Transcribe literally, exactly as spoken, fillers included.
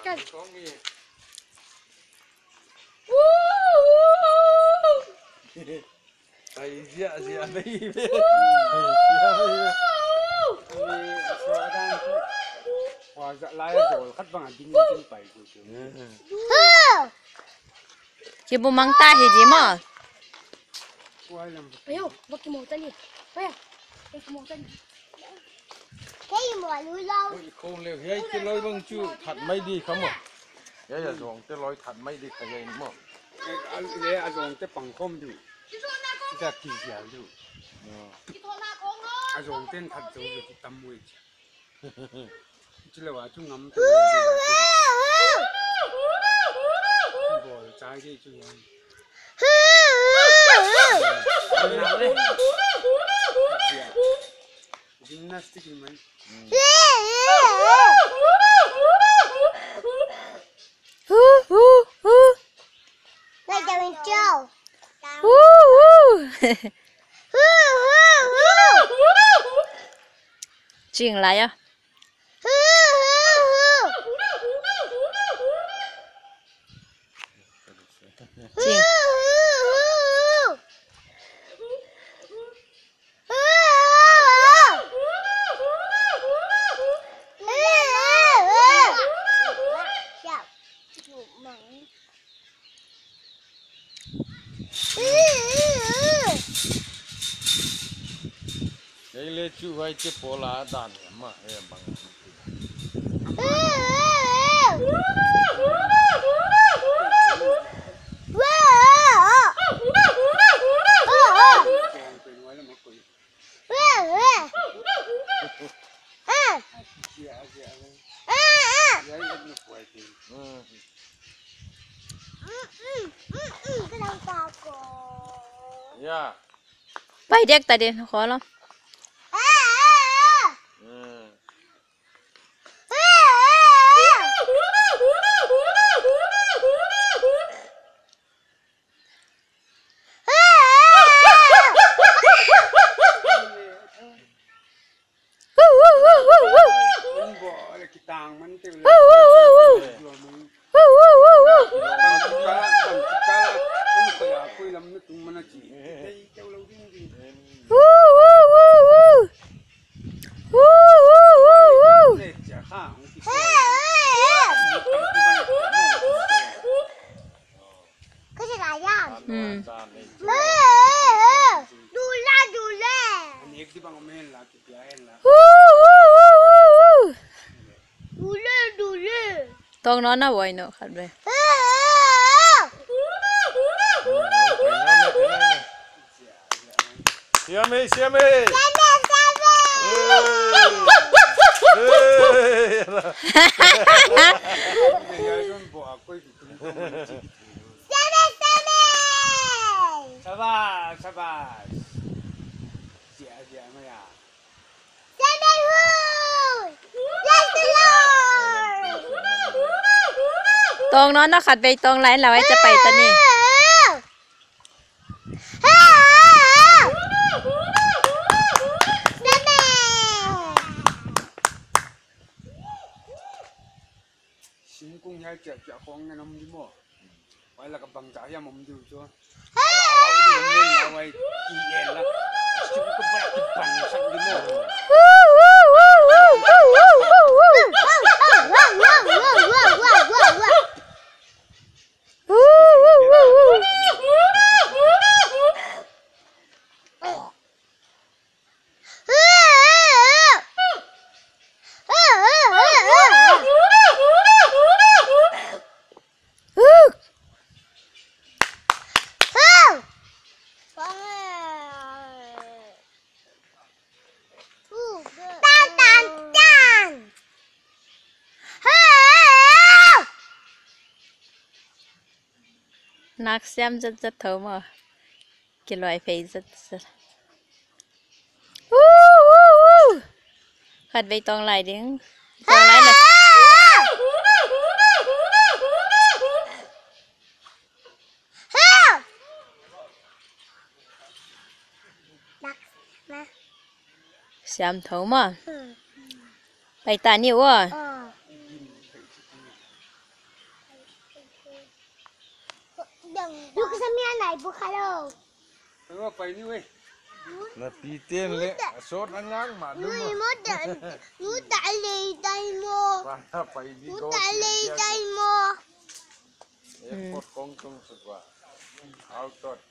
กันไอ้เสียเสียไม่เสียไม่มีโซดาพอจะไล่โดดคัดบังดิ้งดิ้งไปกูเจอจะบุมังตาเห็นจีมั้งเฮ้ยบักกี่โมงจันนี่เฮ้ยบักกี่โมงจันนี่แค่ยี่หมวรู้เล่าคงเร็วเฮ้ยจะลอยบังจูถัดไม่ดีเขาหมดเฮ้ยจะลองจะลอยถัดไม่ดีใครเองมั้งเอ้ยเลยอาจจะจะปังคมดูจะกี่เสียดูอาจจะเต้นถัดจะอยู่ที่ตั้มวยจะเลยว่าจุ่มน้ำตัวบ่ใจที่จุ่มจิมนาสติกมั้ยฮู้ฮู้ฮู้เราจะเป็นเจ้าฮู้ฮู้ฮู้ฮู้ฮู้จริงไรอ่ะฮู้ฮู้จริงเฮ้ยเลยจูไว้จะโผล่ด่านเนี่ยมาเฮ้ยบังย่าไปเด็กแต่เดียวขอแล้วต่างมันเต็มเลยมันก็อยากคุยแล้วมันตุ้มมันจีเจ้าเราดิ้งดิ้งเด็กจะข้างก็จะหลายอย่างอืมดูแลดูแลอันนี้ที่บางคนไม่เห็นละที่เดียวเห็นละดูแลดูแลต้องนอนนะไว้เนอะขัดไปเสียไหมเสียไหมสบายสบายเสียเสียไม่อยากเสียไม่หูเสียตลอดตรงนอนนะขัดไปตรงไรเราไว้จะไปตอนนี้สิงกุ้งยายเจ็บจะฟ้องกันน้ำดิโม่ไว้แล้วก็บังจ่ายามันดูจ้ะเราดูเงินเราไว้กี่เอ็นละชิบก็ปลาติดบังสักดิโม่นักเสียมจะจะเท่ามากิโลไอเฟย์จะจะวู้วู้วู้ขัดไปตรงไหนดิ้งตรงไหนเลยเสียมเท่ามาไปตานี่วะ Lu kesami anai bukalo. Tengok apa ini weh? Na pitin le sot angang ma Lu dum. mo dan, lu tak lei dai mo. Para pa di Lu go. tak lei dai mo. E pot kong tong sa kwa. Out tot.